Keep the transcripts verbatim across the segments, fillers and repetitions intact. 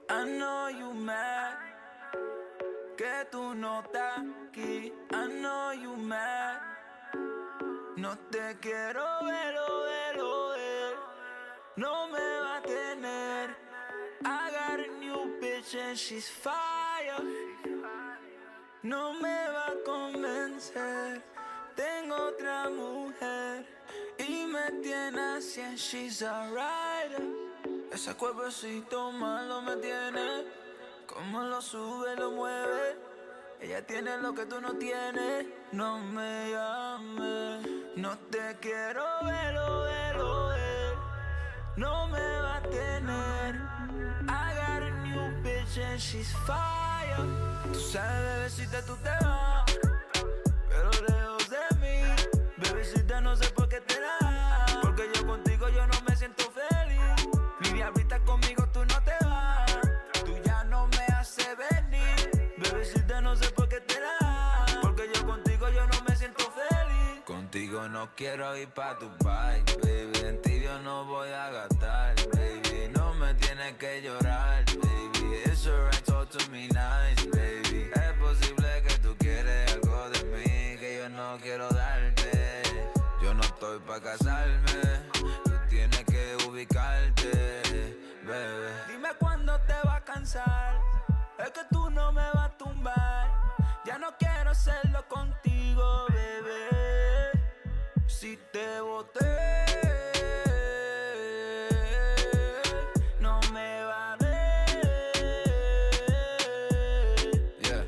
I know you mad, que tú no estás aquí. I know you mad, no te quiero ver, oh, ver, oh, ver. No me va a tener. I got a new bitch and she's fire. No me va a convencer. Tengo otra mujer y me tiene así and she's a rider. Ese cuerpecito malo me tiene. Como lo sube, lo mueve. Ella tiene lo que tú no tienes. No me llames. No te quiero ver, oh, ver, oh, ver. No me va a tener. I got a new bitch and she's fire. Tú sabes, bebecita, tú te vas, pero lejos de mí. Bebecita, no sé por qué te das, porque yo contigo yo no me siento feliz. Mi diablita, conmigo tú no te vas. Tú ya no me haces venir. Bebecita, no sé por qué te das, porque yo contigo yo no me siento feliz. Contigo no quiero ir pa' tu bike, baby. En ti yo no voy a gastar, baby. No me tienes que llorar, baby. It's alright, talk to me nice, baby. Es posible que tú quieres algo de mí que yo no quiero darte. Yo no estoy pa' casarme, tú tienes que ubicarte, bebé. Dime cuándo te va a cansar, es que tú no me vas a tumbar. Ya no quiero hacerlo contigo, bebé. Si te boté, no me vale. Yeah.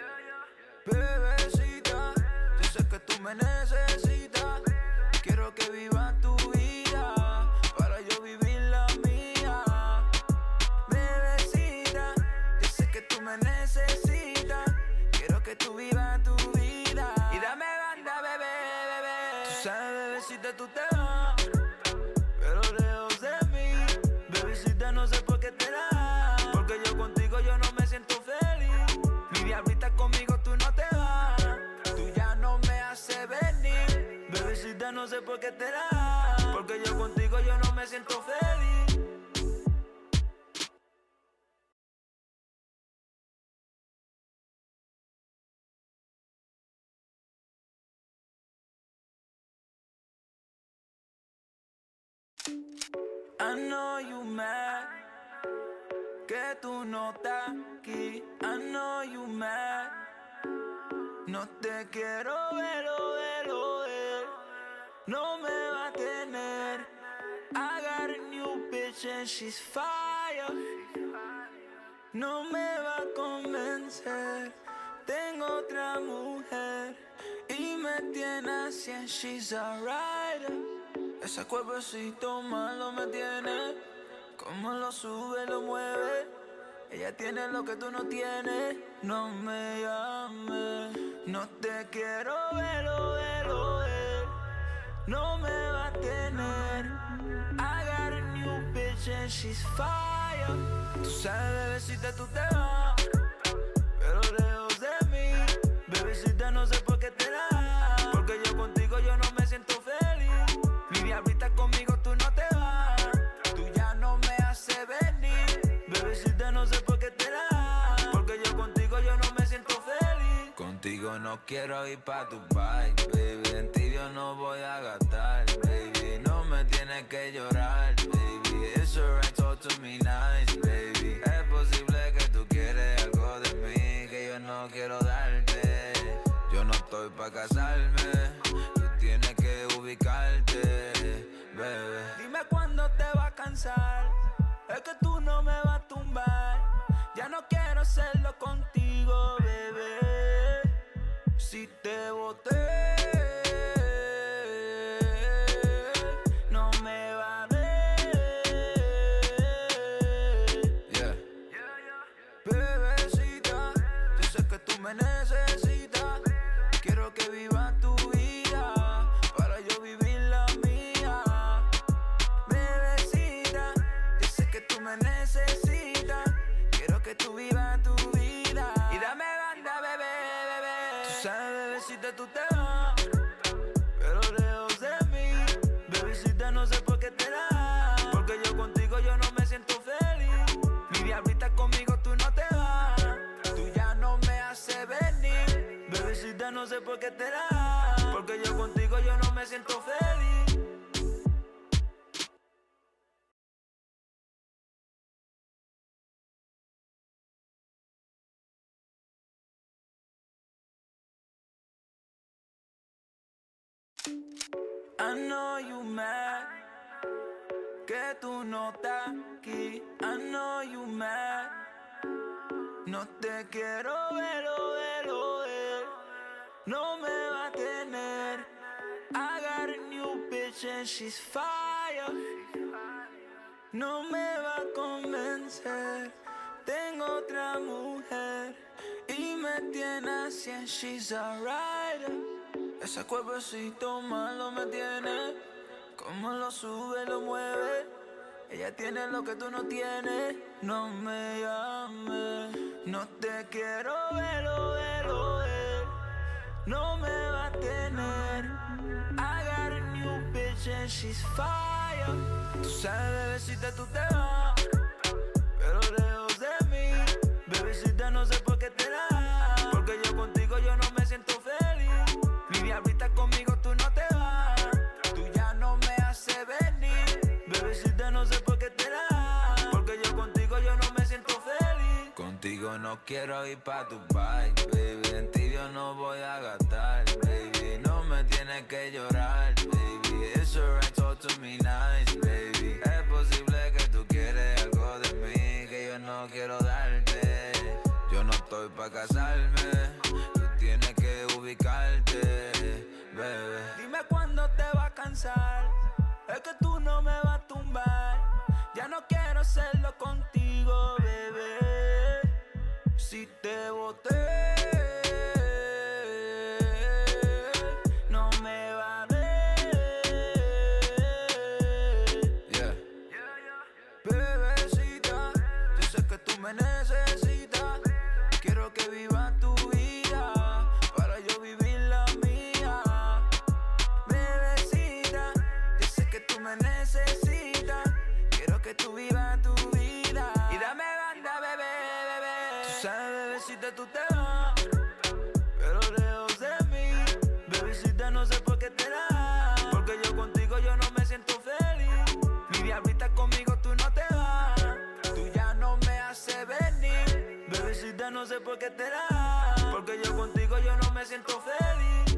Bebecita, yo sé que tú me necesitas. Quiero que vivas tu vida para yo vivir la mía. Bebecita, yo sé que tú me necesitas. Quiero que tú vivas tu vida y dame banda, bebé, bebé. Tú sabes, bebecita, tú te vas, pero lejos de mí. Bebecita, no sé por qué te das, porque yo contigo yo no me siento feliz. Mi diablita, conmigo tú no te vas. Tú ya no me haces venir. Bebecita, no sé por qué te das, porque yo contigo yo no me siento feliz. I know you mad, que tú no estás aquí. I know you mad, no te quiero ver, oh, ver, oh, ver. No me va a tener. I got a new bitch and she's fire. No me va a convencer. Tengo otra mujer y me tiene así and she's a rider. Ese cuerpecito malo me tiene. Como lo sube, lo mueve. Ella tiene lo que tú no tienes. No me llames. No te quiero ver, oh, ver, oh, ver. No me va a tener. I got a new bitch and she's fire. Tú sabes, bebecita, tú te vas, pero lejos de mí. Bebecita, no sé por qué te das, porque yo contigo yo no me siento feliz. Mi diablita, conmigo tú no te vas. Tú ya no me haces venir. Bebecita, no sé por qué te das, porque yo contigo yo no me siento feliz. Contigo no quiero ir pa' tu bike, baby. En ti yo no voy a gastar, baby. No me tienes que llorar, baby. It's alright, talk to me nice, baby. Es posible que tú quieres algo de mí que yo no quiero darte. Yo no estoy pa' casarme, tú tienes que ubicarte, bebé. Dime cuándo te va a cansar, es que tú no me vas a tumbar. Ya no quiero hacerlo contigo, bebé. Si te boté, no me vale. Yeah. Bebecita, yo sé que tú me necesitas. Quiero que vivas tu vida para yo vivir la mía. Bebecita, yo sé que tú me necesitas. Quiero que tú vivas tu vida y dame banda, bebé, bebé. Tú sabes, bebecita, tú te vas, pero lejos de mí. Bebecita, no sé por qué te das, porque yo contigo yo no me siento feliz. Mi diablita, conmigo no sé por qué te da, porque yo contigo yo no me siento feliz. I know you mad, que tú no estás aquí. I know you mad, no te quiero ver, oh, ver, oh, ver. No me va a tener. I got a new bitch and she's fire. No me va a convencer. Tengo otra mujer y me tiene así and she's a rider. Ese cuerpecito malo me tiene. Como lo sube, lo mueve. Ella tiene lo que tú no tienes. No me llames. No te quiero ver, oh, ver, oh, ver. No me va a tener. I got a new bitch and she's fire. Tú sabes, bebecita, tú te vas, pero lejos de mí. Bebecita, no sé por qué te da, porque yo contigo yo no me siento feliz. Mi diablita, conmigo tú no te vas. Tú ya no me haces venir. Bebecita, no sé por qué te da, porque yo contigo yo no me siento feliz. Contigo no quiero ir pa' tu bike, baby. En ti yo no voy a gastar, baby. No me tienes que llorar, baby. It's alright, talk to me nice, baby. Es posible que tú quieres algo de mí que yo no quiero darte. Yo no estoy pa' casarme, tú tienes que ubicarte, bebé. Dime cuándo te va a cansar, es que tú no me vas a tumbar. Ya no quiero hacerlo contigo, bebé. Si te boté, no me va a ver. Yeah. Bebecita, yo sé que tú me necesitas. Quiero que vivas tu vida para yo vivir la mía. Bebecita, yo sé que tú me necesitas. Quiero que tú vivas tu vida y dame banda, bebé, bebé. Tú sabes, bebecita, tú te vas, pero lejos de mí. Bebecita, no sé por qué te da, porque yo contigo yo no me siento feliz. Mi diablita, conmigo tú no te vas. Tú ya no me haces venir. Bebecita, no sé por qué te da, porque yo contigo yo no me siento feliz.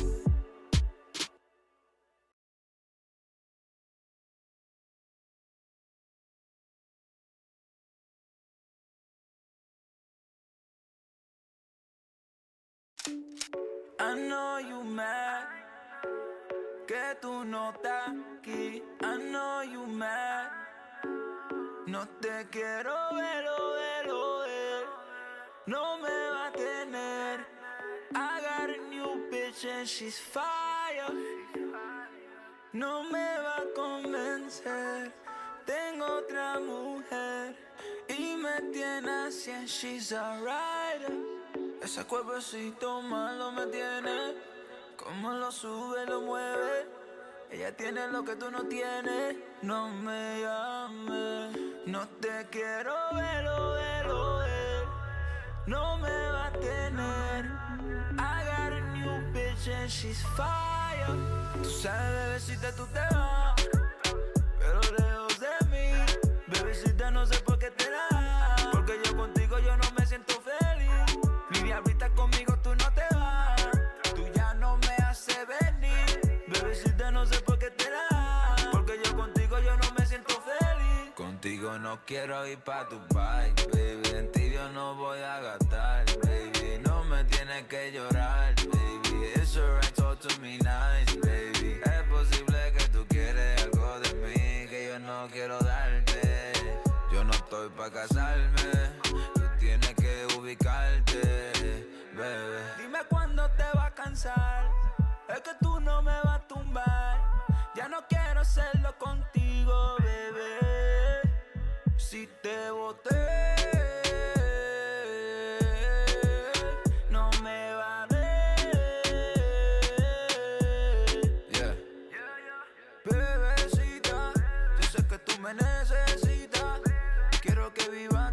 I know you mad, que tú no estás aquí. I know you mad, no te quiero ver, oh, ver, oh, ver. No me va a tener. I got a new bitch and she's fire. No me va a convencer. Tengo otra mujer y me tiene así and she's a rider. Ese cuerpecito malo me tiene. Como lo sube, lo mueve. Ella tiene lo que tú no tienes. No me llames. No te quiero ver, oh, ver, oh, ver. No me va a tener. I got a new bitch and she's fire. Tú sabes, bebecita, tú te vas, pero lejos de mí. Bebecita, no sé por qué te da, porque yo contigo yo no me siento feliz. Mi diablita, conmigo tú no te vas. Tú ya no me haces venir. Bebecita, no sé por qué te da, porque yo contigo yo no me siento feliz. Contigo no quiero ir pa' tu bike, baby. En ti yo no voy a gastar, baby. No me tienes que llorar, baby. It's alright, talk to me nice, baby. Es posible que tú quieres algo de mí que yo no quiero darte. Yo no estoy pa' casarme, tú tienes que ubicarte, bebé. Dime cuándo te va a cansar, es que tú no me vas a tumbar. Ya no quiero hacerlo contigo, bebé. Si te boté, no me va a ver. Yeah. Bebecita, yo sé que tú me necesitas. Quiero que vivas